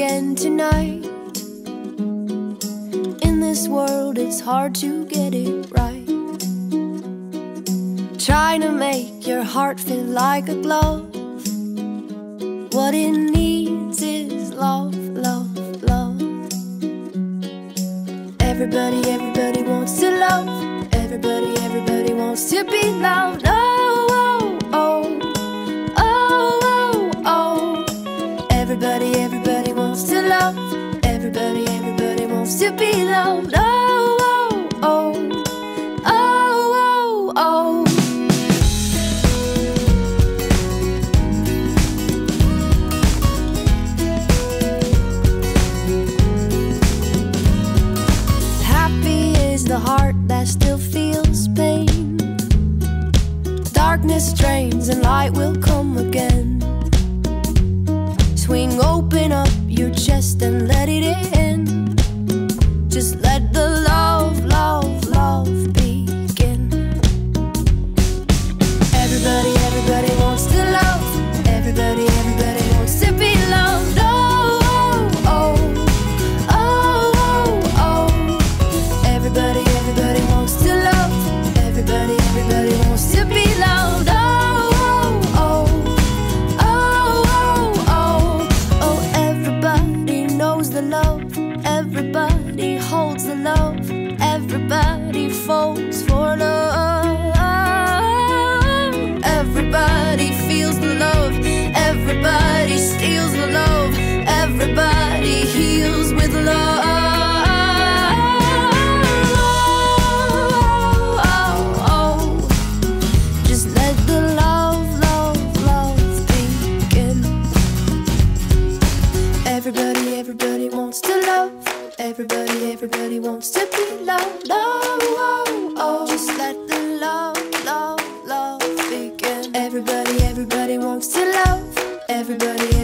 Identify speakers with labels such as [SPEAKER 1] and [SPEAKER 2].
[SPEAKER 1] again tonight. In this world it's hard to get it right. Trying to make your heart feel like a glove. What it needs is love, love, love. Everybody, everybody wants to love. Everybody, everybody wants to be loved. Oh, oh, oh, oh, oh, oh. Everybody, everybody wants to love. Everybody, everybody wants to be loved. Oh, oh, oh, oh, oh, oh. The heart that still feels pain. Darkness drains and light will come again. Swing open up your chest and let it in. Just let the love, love, love begin. Everybody, everybody wants to love. Everybody, everybody wants to be loved. Everybody, everybody wants to love. Everybody, everybody wants to be loved. Oh, oh, oh, oh, oh, oh. Everybody knows the love. Everybody holds the love. Everybody falls for love. Everybody feels the love. Everybody steals the love. Everybody heals with love. Everybody, everybody wants to love. Everybody, everybody wants to be loved. Oh, oh, oh. Just let the love, love, love begin. Everybody, everybody wants to love. Everybody,